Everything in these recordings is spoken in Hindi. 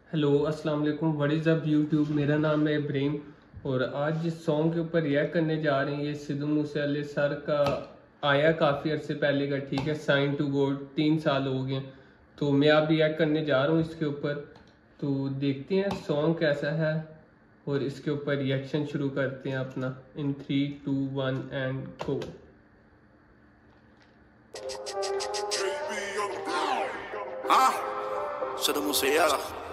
हेलो अस्सलाम वालेकुम, व्हाट इज़ अप यूट्यूब। मेरा नाम है इब्राहिम और आज जिस सॉन्ग के ऊपर रिएक्ट करने जा रहे हैं ये सिद्धू मूसेवाले सर का आया काफ़ी अर्से पहले का, ठीक है। साइन टू गॉड 3 साल हो गए, तो मैं अब रिएक्ट करने जा रहा हूँ इसके ऊपर। तो देखते हैं सॉन्ग कैसा है और इसके ऊपर रिएक्शन शुरू करते हैं अपना in 3, 2, 1 and go. Siddhu Moosewaala,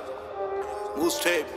Moose tape,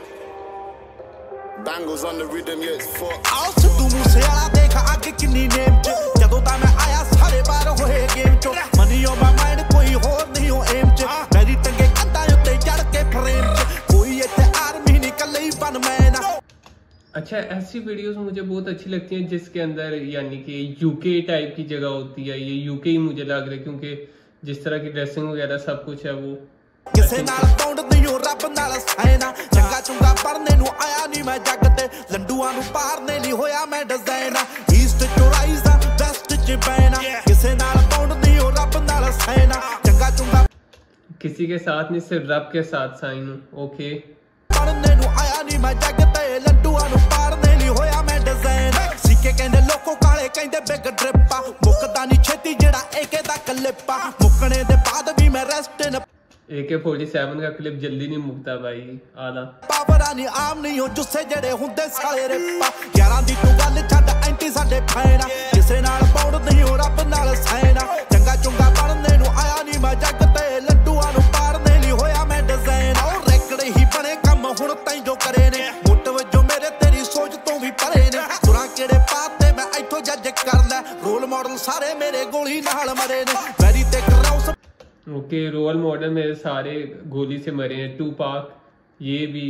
bangles on the rhythm, yeah, it's fuck. आओ सिद्धू मूसेवाला देख आगे किन्नी नेम च जदों ता मैं आया सारे बार होए गेम चो मनी ऑन माय माइंड कोई होर नहीं हो एम च मेरी टंगे कंधा उत्ते चढ़ के फ्रेम च कोई इत्ते आर्मी नहीं कल्ले ही वन मैन। अच्छा, ऐसी वीडियोस मुझे बहुत अच्छी लगती हैं जिसके अंदर यानी कि यूके टाइप की जगह होती है। ये यूके ही मुझे लग रहा है क्योंकि जिस तरह की ड्रेसिंग वगैरह सब कुछ है वो किसे नाल पौंड नहीं हो रब नाल साइना चंगा चुंगा पढ़ने नु आया नहीं मैं जग ते लंडूआं नु पारने नहीं होया मैं डिजाइना ईस्ट चो राइजा वेस्ट च बैना किसे नाल पौंड नहीं हो रब नाल साइना चंगा चुंगा किसी के साथ नहीं, सिर्फ रब के साथ साइन हूं। ओके, पढ़ने नु आया नहीं मैं जग ते लंडूआं नु पारने नहीं होया मैं डिजाइन सिक्के कहंदे लोको काले कहंदे बिग ड्रिपा मुकदा नहीं छेती जेड़ा एके दा कलिपा मुकने दे बाद भी मैं रेस्ट इन AK-47 का क्लिप जल्दी नहीं मुकता भाई। आला पावरानी आम नहीं हो जुस्से जड़े हुंदे साले रिप्पा 11 दी तू गल छੱਡ एंटी साडे फैना किसे नाल पौड़ नहीं हो रब नाल साइना चंगा चुंगा पढ़ने नु आया नहीं मैं जग ते लड्डूआं नु पारने नहीं होया मैं डिजाइन और रेकड़े ही बने काम हुण तैं जो करे ने मुੱਟ वजो मेरे तेरी सोच तो भी परे ने तुरा केड़े पाते मैं इथों जज कर ले रोल मॉडल सारे मेरे गोली नाल मरे ने वेरी ते कराउस। ओके, रोल मॉडल मेरे सारे गोली से मरे हैं। टूपाक ये भी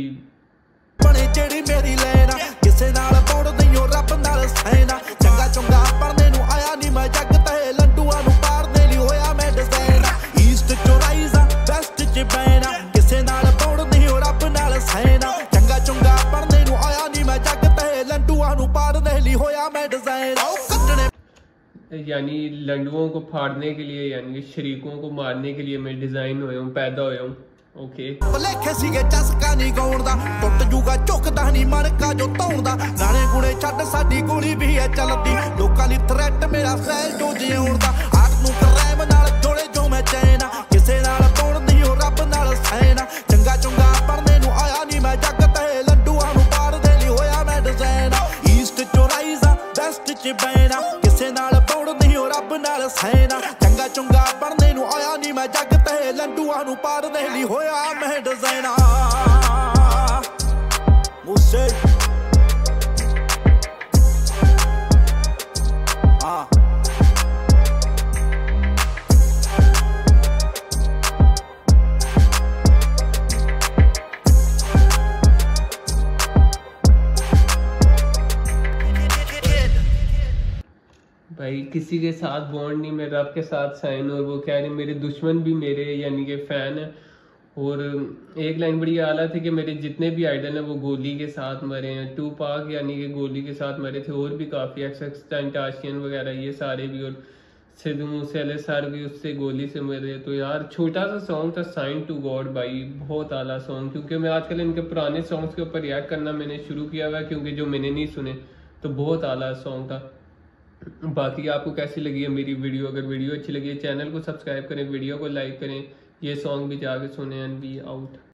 बने जेड़ी मेरी लेना किसे नाल पौड़ नहीं हो रब नाल साइना चंगा चुंगा पढ़ने नु आया नहीं मैं जग ते लंडूआं नु पारने नहीं होया मैं डिजाइन ईस्ट चो राइजा वेस्ट च बैना किसे नाल पौड़ नहीं हो रब नाल साइना चंगा चुंगा पढ़ने नु आया नहीं मैं जग ते लंडूआं नु पारने नहीं होया मैं डिजाइन कटने यानी लंडुओं को फाड़ने के लिए यानी कि शरीकों को मारने के लिए मैं डिजाइन होया हूँ, पैदा होया हूँ। ओके, भलेखे सीगे चस्का नहीं गाउण दा टुੱਟ जूगा झुकदा नहीं मन का जो धौण दा गाने गुणे छੱਡ साडी गोली भी है चलदी लोकां दी थ्रेट मेरा सैल जो जिउण दा आठ नूं करैम नाल जोड़े जो मैं चैना किसे नाल पौड़ नहीं हो रब नाल साइना चंगा चुंगा पढ़ने नु आया नहीं मैं जग ते लड्डूआं नु पारदे नहीं होया मैं डिजाइन ईस्ट चो राइजा वेस्ट च बैना किसे नाल पौड़ नहीं हो रब नाल साइना चंगा चुंगा पढ़ने नु आया नहीं मैं जग ते लड्डूआं नु पारदे नहीं होया मैं डिजाइना मूसे भाई किसी के साथ बॉन्ड नहीं, मैं रब के साथ साइन। और वो कह रहे मेरे दुश्मन भी मेरे यानी कि फ़ैन है। और एक लाइन बड़ी आला थी कि मेरे जितने भी आइडल हैं वो गोली के साथ मरे हैं। टूपाक यानी कि गोली के साथ मरे थे, और भी काफ़ी एक्सटेंटाशियन वगैरह ये सारे भी, और सिद्धू मूसेवाले सर भी उससे गोली से मरे। तो यार छोटा सा सॉन्ग था साइन टू गॉड भाई, बहुत आला सॉन्ग। क्योंकि मैं आजकल इनके पुराने सॉन्ग्स के ऊपर रिएक्ट करना मैंने शुरू किया हुआ है क्योंकि जो मैंने नहीं सुने, तो बहुत आला सॉन्ग था। बाकी आपको कैसी लगी है मेरी वीडियो? अगर वीडियो अच्छी लगी है चैनल को सब्सक्राइब करें, वीडियो को लाइक करें, ये सॉन्ग भी जाके सुने एंड बी आउट।